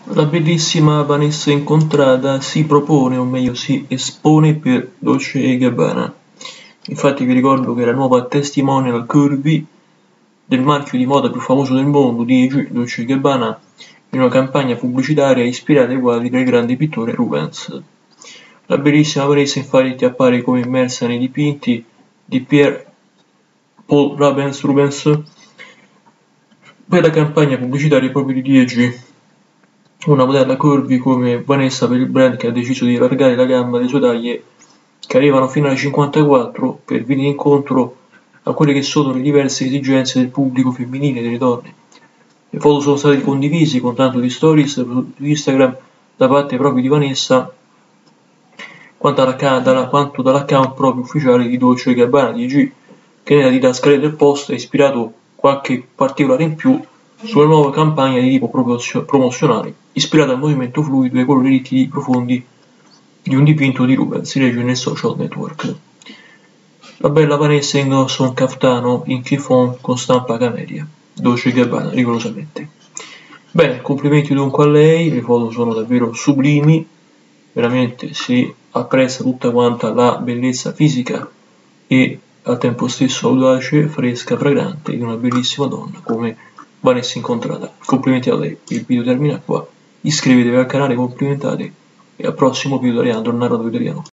La bellissima Vanessa Incontrada si propone, o meglio si espone per Dolce & Gabbana. Infatti vi ricordo che la nuova testimonial curvy del marchio di moda più famoso del mondo, DG, Dolce & Gabbana, in una campagna pubblicitaria ispirata ai quadri del grande pittore Rubens. La bellissima Vanessa infatti appare come immersa nei dipinti di Pierre Paul Rubens per la campagna pubblicitaria proprio di DG. Una modella curvy come Vanessa per il brand che ha deciso di allargare la gamma delle sue taglie che arrivano fino ai 54 per venire incontro a quelle che sono le diverse esigenze del pubblico femminile, delle donne. Le foto sono state condivise con tanto di stories su Instagram da parte proprio di Vanessa quanto dall'account proprio ufficiale di Dolce & Gabbana DG, che nella didascalia del post ha ispirato qualche particolare in più sulla nuova campagna di tipo promozionale, ispirata al movimento fluido e ai colori nitidi profondi di un dipinto di Rubens, si legge nel social network. La bella Vanessa indossa un caftano in chiffon con stampa camelia, Dolce & Gabbana rigorosamente. Bene, complimenti dunque a lei, le foto sono davvero sublimi, veramente si apprezza tutta quanta la bellezza fisica e al tempo stesso audace, fresca, fragrante di una bellissima donna come Vanessa Incontrada. Complimenti a lei, il video termina qua, iscrivetevi al canale, complimentate e al prossimo video da Leandro, narratore italiano.